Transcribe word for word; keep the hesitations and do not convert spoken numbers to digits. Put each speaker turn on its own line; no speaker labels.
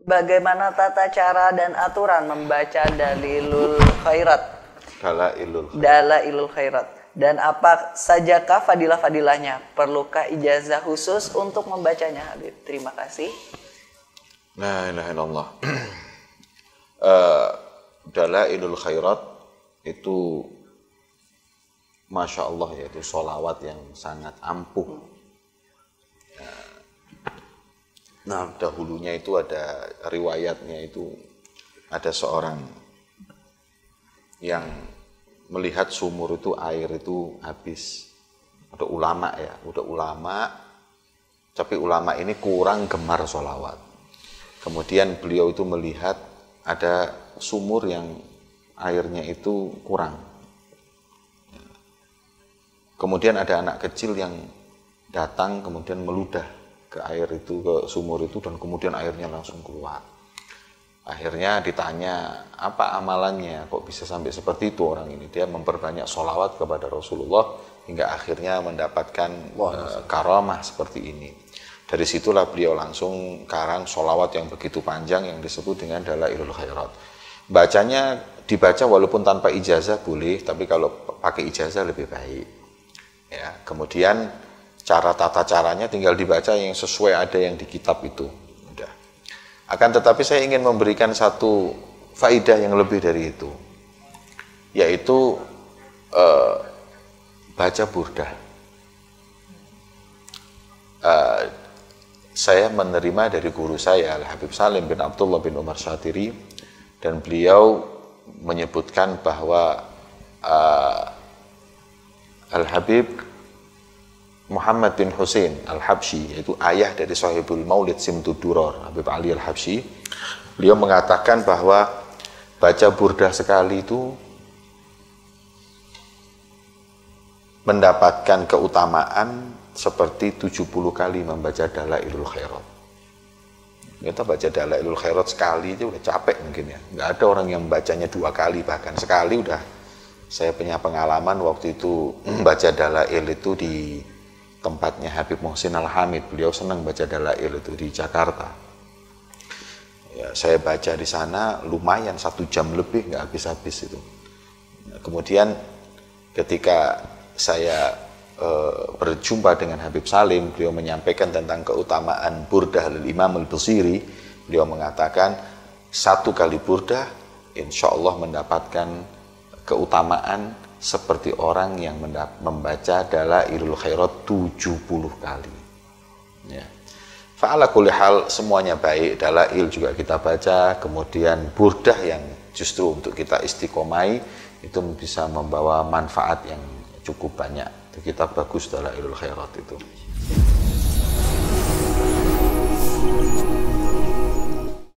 bagaimana tata cara dan aturan membaca Dalilul Khairat?
Dalailul Khairat.
Dalailul Khairat. Dan apa sajakah fadilah-fadilahnya? Perlukah ijazah khusus untuk membacanya, Habib? Terima kasih.
La ilaha illallah. uh, Dalailul Khairat itu Masya Allah, yaitu sholawat yang sangat ampuh. Nah, dahulunya itu ada riwayatnya, itu ada seorang yang melihat sumur itu air itu habis. Ada ulama ya, udah ulama, tapi ulama ini kurang gemar sholawat. Kemudian beliau itu melihat ada sumur yang airnya itu kurang. Kemudian ada anak kecil yang datang kemudian meludah ke air itu, ke sumur itu, dan kemudian airnya langsung keluar. Akhirnya ditanya, apa amalannya kok bisa sampai seperti itu orang ini? Dia memperbanyak sholawat kepada Rasulullah hingga akhirnya mendapatkan uh, karamah seperti ini. Dari situlah beliau langsung karang sholawat yang begitu panjang yang disebut dengan Dalailul Khairat. Bacanya dibaca walaupun tanpa ijazah boleh, tapi kalau pakai ijazah lebih baik. Ya, kemudian cara tata caranya tinggal dibaca yang sesuai ada yang di kitab itu. Udah. Akan tetapi saya ingin memberikan satu faidah yang lebih dari itu, yaitu uh, baca burdah. Uh, saya menerima dari guru saya Al-Habib Salim bin Abdullah bin Umar Syatiri, dan beliau menyebutkan bahwa uh, Al-Habib Muhammad bin Husain Al-Habsyi, yaitu ayah dari sahibul maulid Simtud Duror, Habib Ali Al-Habsyi, beliau mengatakan bahwa baca burdah sekali itu mendapatkan keutamaan seperti tujuh puluh kali membaca Dalailul Khairat. Kita baca Dalailul Khairat sekali aja udah capek mungkin ya. Nggak ada orang yang membacanya dua kali, bahkan sekali udah. Saya punya pengalaman waktu itu baca Dalail itu di tempatnya Habib Muhsin Al-Hamid. Beliau senang baca Dalail itu di Jakarta. Ya, saya baca di sana lumayan satu jam lebih, nggak habis-habis itu. Kemudian ketika saya e, berjumpa dengan Habib Salim, beliau menyampaikan tentang keutamaan burdah dari Imam Al-Busiri. Beliau mengatakan satu kali burdah insya Allah mendapatkan keutamaan seperti orang yang membaca Dalailul Khairat tujuh puluh kali. Ya. Fa'ala kulli hal, semuanya baik. Dalail juga kita baca, kemudian burdah yang justru untuk kita istiqomai itu bisa membawa manfaat yang cukup banyak. Itu kitab bagus Dalailul Khairat itu.